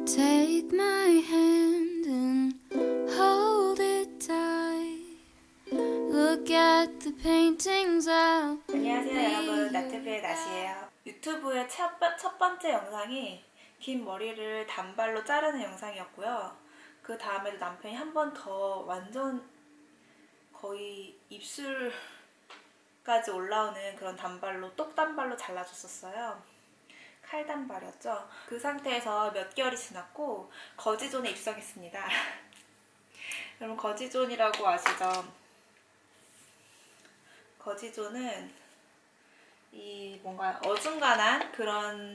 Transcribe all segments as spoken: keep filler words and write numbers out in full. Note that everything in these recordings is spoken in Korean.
Take my hand and hold it tight. Look at the paintings out. 안녕하세요 여러분, 나트뷰의 나시예요. 유튜브의 첫, 첫 번째 영상이 긴 머리를 단발로 자르는 영상이었고요. 그 다음에도 남편이 한 번 더 완전 거의 입술까지 올라오는 그런 단발로, 똑단발로 잘라줬었어요. 칼단발이었죠. 그 상태에서 몇 개월이 지났고 거지존에 입성했습니다. 여러분, 거지존이라고 아시죠? 거지존은 이 뭔가 어중간한 그런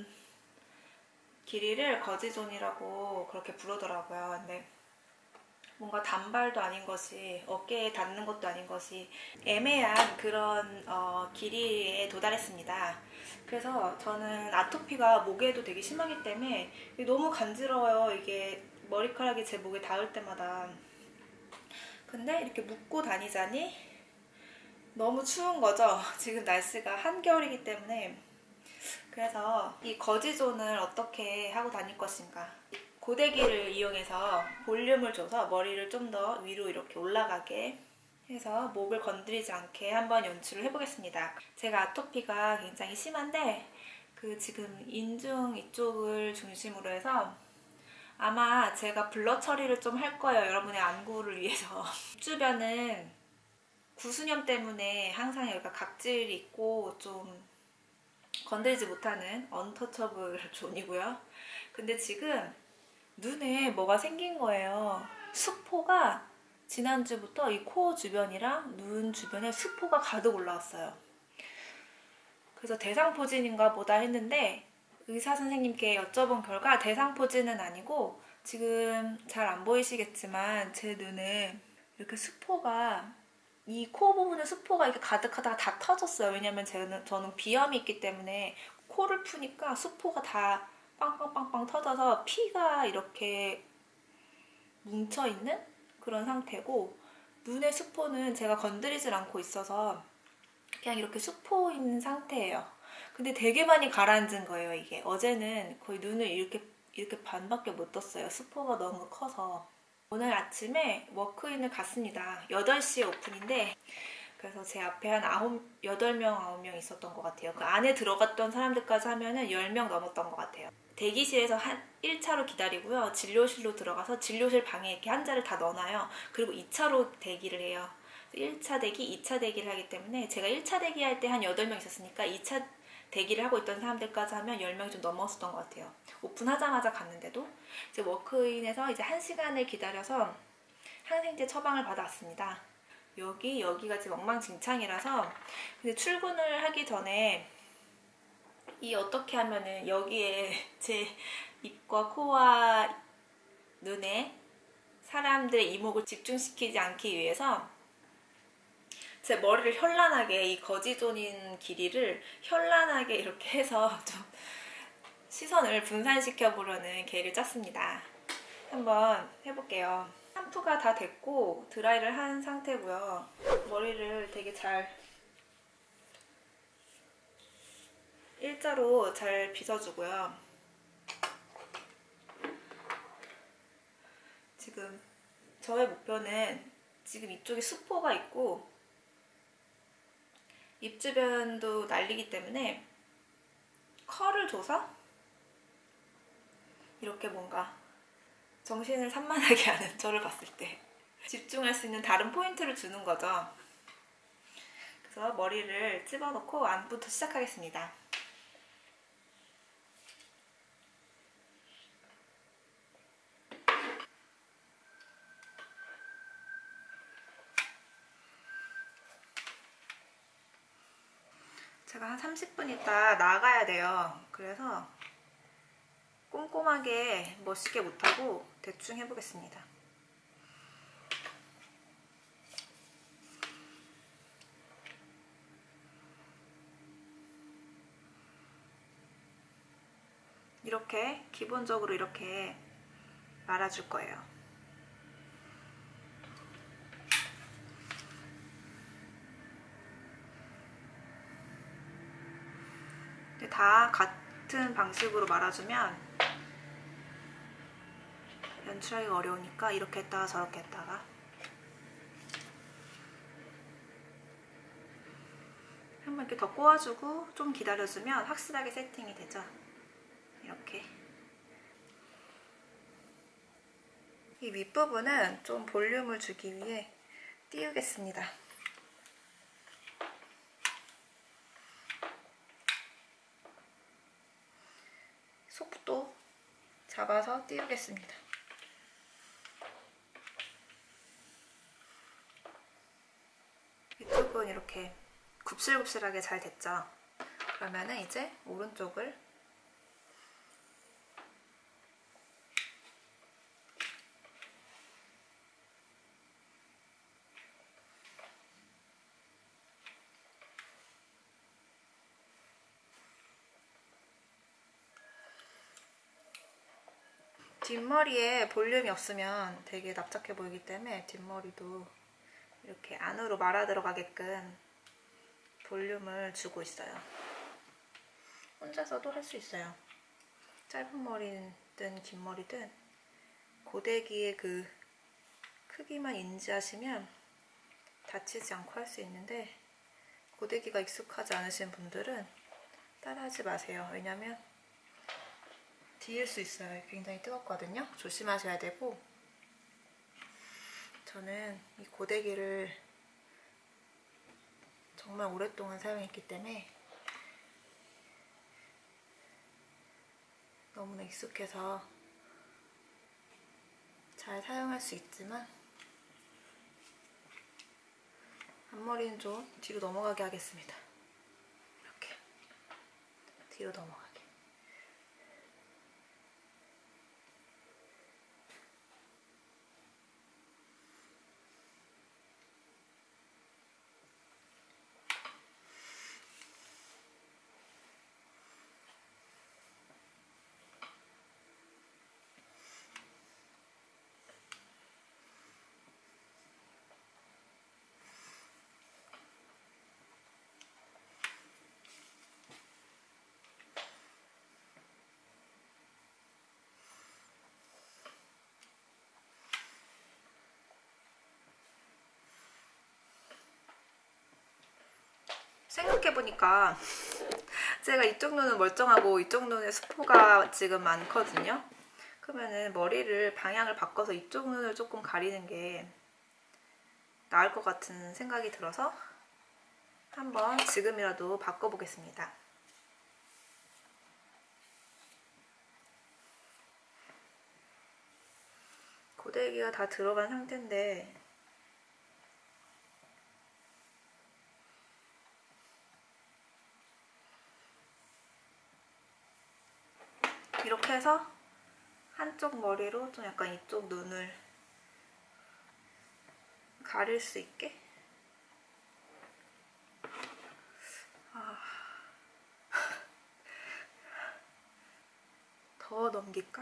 길이를 거지존이라고 그렇게 부르더라고요. 근데 뭔가 단발도 아닌 것이, 어깨에 닿는 것도 아닌 것이 애매한 그런 어, 길이에 도달했습니다. 그래서 저는 아토피가 목에도 되게 심하기 때문에 너무 간지러워요. 이게 머리카락이 제 목에 닿을 때마다. 근데 이렇게 묶고 다니자니 너무 추운 거죠. 지금 날씨가 한겨울이기 때문에. 그래서 이 거지존을 어떻게 하고 다닐 것인가. 고데기를 이용해서 볼륨을 줘서 머리를 좀 더 위로 이렇게 올라가게 해서 목을 건드리지 않게 한번 연출을 해보겠습니다. 제가 아토피가 굉장히 심한데 그 지금 인중 이쪽을 중심으로 해서 아마 제가 블러 처리를 좀 할 거예요. 여러분의 안구를 위해서. 주변은 구수염 때문에 항상 여기가 각질이 있고 좀 건드리지 못하는 언터처블 존이고요. 근데 지금 눈에 뭐가 생긴 거예요. 수포가 지난주부터 이 코 주변이랑 눈 주변에 수포가 가득 올라왔어요. 그래서 대상포진인가 보다 했는데 의사 선생님께 여쭤본 결과 대상포진은 아니고 지금 잘 안 보이시겠지만 제 눈에 이렇게 수포가, 이 코 부분에 수포가 이렇게 가득하다가 다 터졌어요. 왜냐면 저는, 저는 비염이 있기 때문에 코를 푸니까 수포가 다 빵빵빵빵 터져서 피가 이렇게 뭉쳐있는 그런 상태고, 눈의 수포는 제가 건드리질 않고 있어서 그냥 이렇게 수포 있는 상태예요. 근데 되게 많이 가라앉은 거예요. 이게 어제는 거의 눈을 이렇게 이렇게 반밖에 못 떴어요. 수포가 너무 커서. 오늘 아침에 워크인을 갔습니다. 여덟 시에 오픈인데 그래서 제 앞에 한 아홉, 여덟 명, 아홉 명 있었던 것 같아요. 그 안에 들어갔던 사람들까지 하면은 열 명 넘었던 것 같아요. 대기실에서 한 일 차로 기다리고요. 진료실로 들어가서 진료실 방에 이렇게 환자를 다 넣어놔요. 그리고 이 차로 대기를 해요. 일 차 대기, 이 차 대기를 하기 때문에 제가 일 차 대기할 때 한 여덟 명 있었으니까 이 차 대기를 하고 있던 사람들까지 하면 열 명이 좀 넘었었던 것 같아요. 오픈하자마자 갔는데도. 이제 워크인에서 이제 한 시간을 기다려서 항생제 처방을 받아왔습니다. 여기, 여기가 지금 엉망진창이라서. 근데 출근을 하기 전에 이 어떻게 하면은 여기에 제 입과 코와 눈에 사람들의 이목을 집중시키지 않기 위해서 제 머리를 현란하게, 이 거지존인 길이를 현란하게 이렇게 해서 좀 시선을 분산시켜 보려는 계획을 짰습니다. 한번 해볼게요. 샴푸가 다 됐고 드라이를 한 상태고요. 머리를 되게 잘 일자로 잘 빗어주고요. 지금 저의 목표는 지금 이쪽에 수포가 있고 입 주변도 날리기 때문에 컬을 줘서 이렇게 뭔가 정신을 산만하게 하는, 저를 봤을 때 집중할 수 있는 다른 포인트를 주는 거죠. 그래서 머리를 집어넣고 안부터 시작하겠습니다. 제가 한 삼십 분 있다 나가야 돼요. 그래서 꼼꼼하게 멋있게 못하고 대충 해보겠습니다. 이렇게 기본적으로 이렇게 말아줄 거예요. 다 같은 방식으로 말아주면 연출하기가 어려우니까 이렇게 했다가 저렇게 했다가 한번 이렇게 더 꼬아주고 좀 기다려주면 확실하게 세팅이 되죠. 이렇게. 이 윗부분은 좀 볼륨을 주기 위해 띄우겠습니다. 속도 잡아서 띄우겠습니다. 이쪽은 이렇게 굽실굽실하게 잘 됐죠? 그러면은 이제 오른쪽을 뒷머리에 볼륨이 없으면 되게 납작해 보이기 때문에 뒷머리도 이렇게 안으로 말아 들어가게끔 볼륨을 주고 있어요. 혼자서도 할 수 있어요. 짧은 머리든 긴 머리든 고데기의 그 크기만 인지하시면 다치지 않고 할 수 있는데, 고데기가 익숙하지 않으신 분들은 따라하지 마세요. 왜냐면 뒤일 수 있어요. 굉장히 뜨겁거든요. 조심하셔야 되고, 저는 이 고데기를 정말 오랫동안 사용했기 때문에 너무나 익숙해서 잘 사용할 수 있지만, 앞머리는 좀 뒤로 넘어가게 하겠습니다. 이렇게 뒤로 넘어가게. 생각해보니까 제가 이쪽 눈은 멀쩡하고 이쪽 눈에 수포가 지금 많거든요. 그러면은 머리를 방향을 바꿔서 이쪽 눈을 조금 가리는 게 나을 것 같은 생각이 들어서 한번 지금이라도 바꿔보겠습니다. 고데기가 다 들어간 상태인데 이렇게 해서 한쪽 머리로 좀 약간 이쪽 눈을 가릴 수 있게. 아... 더 넘길까?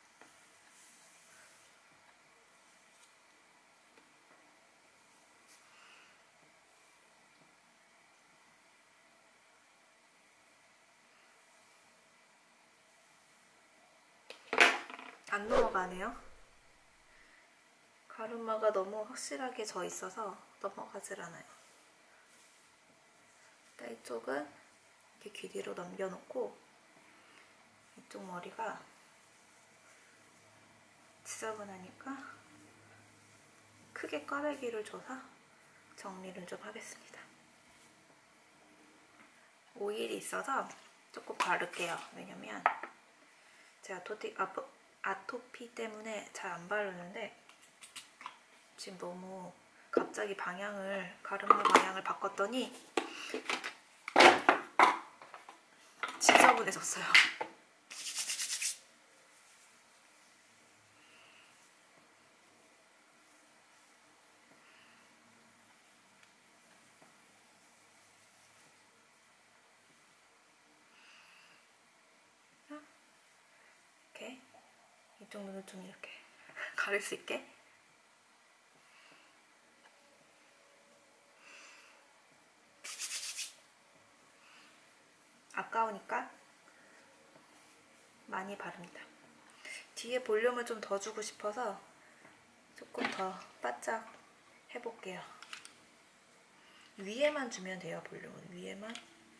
안 넘어가네요. 가르마가 너무 확실하게 져 있어서 넘어가질 않아요. 일단 이쪽은 이렇게 귀 뒤로 넘겨놓고, 이쪽 머리가 지저분하니까 크게 꽈배기를 줘서 정리를 좀 하겠습니다. 오일이 있어서 조금 바를게요. 왜냐면 제가 아토피, 아토, 아토피 때문에 잘 안 바르는데 지금 너무 갑자기 방향을, 가르마 방향을 바꿨더니 지저분해졌어요. 이렇게 이쪽 눈을 좀 이렇게 가릴 수 있게. 아까우니까 많이 바릅니다. 뒤에 볼륨을 좀 더 주고 싶어서 조금 더 바짝 해볼게요. 위에만 주면 돼요, 볼륨은. 위에만.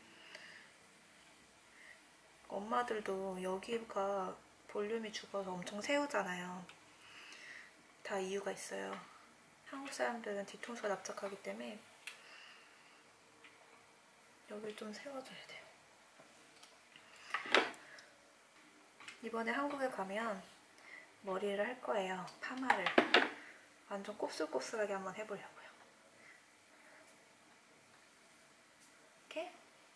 엄마들도 여기가 볼륨이 죽어서 엄청 세우잖아요. 다 이유가 있어요. 한국 사람들은 뒤통수가 납작하기 때문에 여기를 좀 세워줘야 돼요. 이번에 한국에 가면 머리를 할 거예요. 파마를. 완전 곱슬곱슬하게 한번 해보려고요. 이렇게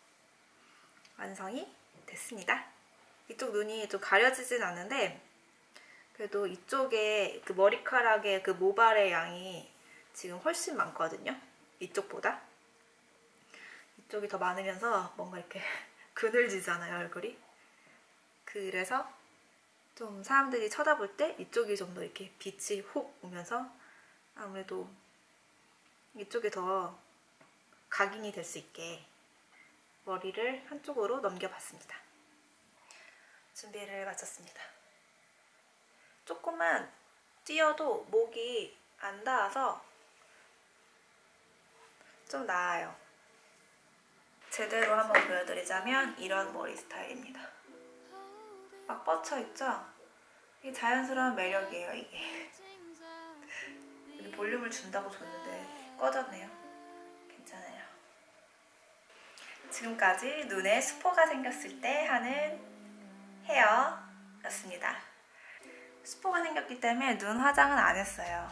완성이 됐습니다. 이쪽 눈이 좀 가려지진 않는데 그래도 이쪽에 그 머리카락의 그 모발의 양이 지금 훨씬 많거든요. 이쪽보다. 이쪽이 더 많으면서 뭔가 이렇게 그늘지잖아요, 얼굴이. 그래서 좀 사람들이 쳐다볼 때 이쪽이 좀 더 이렇게 빛이 혹 오면서 아무래도 이쪽이 더 각인이 될 수 있게 머리를 한쪽으로 넘겨봤습니다. 준비를 마쳤습니다. 조금만 띄어도 목이 안 닿아서 좀 나아요. 제대로 한번 보여드리자면 이런 머리 스타일입니다. 막 뻗쳐있죠? 이게 자연스러운 매력이에요, 이게. 볼륨을 준다고 줬는데 꺼졌네요. 괜찮아요. 지금까지 눈에 수포가 생겼을 때 하는 헤어였습니다. 수포가 생겼기 때문에 눈 화장은 안 했어요.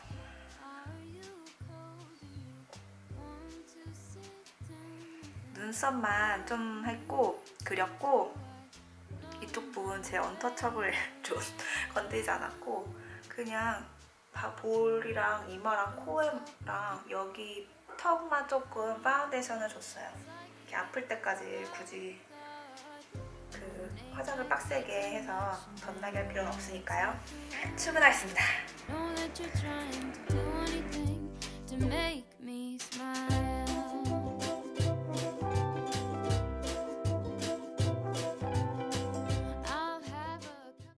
눈썹만 좀 했고 그렸고 이쪽 부분 제 언터처블 좀 건드리지 않았고 그냥 볼이랑 이마랑 코에랑 여기 턱만 조금 파운데이션을 줬어요. 이렇게 아플 때까지 굳이 그 화장을 빡세게 해서 덧나게 할 필요는 없으니까요. 출근하겠습니다.